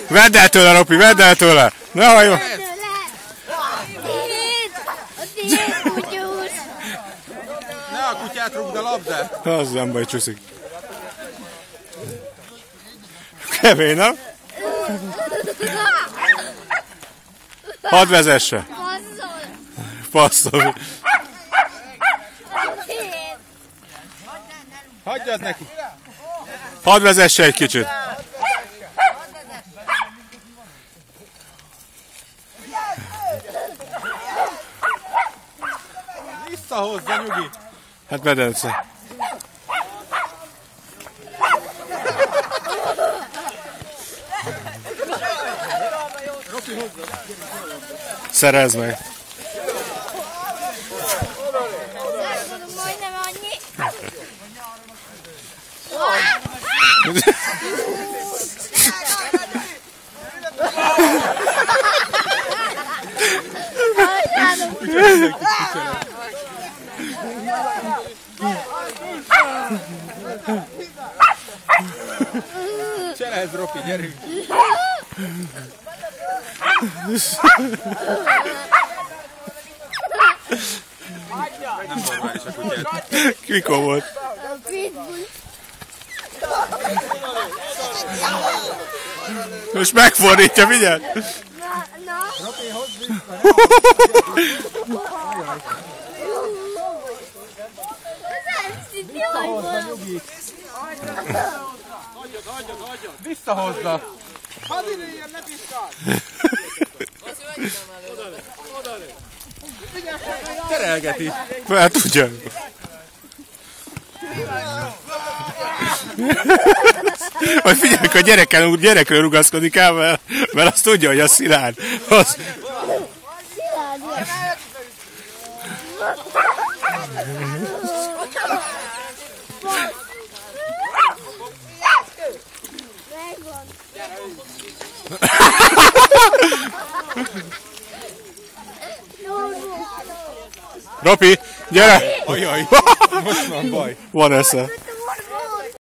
Vedd el tőle, Ropi, vedd el tőle! Ne hajjon! Ne a kutyát rúgd a labdát! Az nem baj, csúszik. Kemény, nem? Hadd vezesse! Passzol! Hagyja az neki! Hadd vezesse egy kicsit! Visszahozza, nyugi! Hát medence. Szerezd meg! Majdnem annyi. Cselezd, Ropi, gyerünk! Nem normális a kutyát. Mikor volt? Most megfordítja, figyelj! Ropi, hozd vissza! Visszahozza, nyugi! Visszahozza! Hadd ide, ne piszkál! Terelgeti! Hát tudja. Majd figyelj, a gyerekre rugaszkodik el, mert azt tudja, hogy az szilárd. Az... Ropi, gyere! Ajaj, most van baj. Van esze.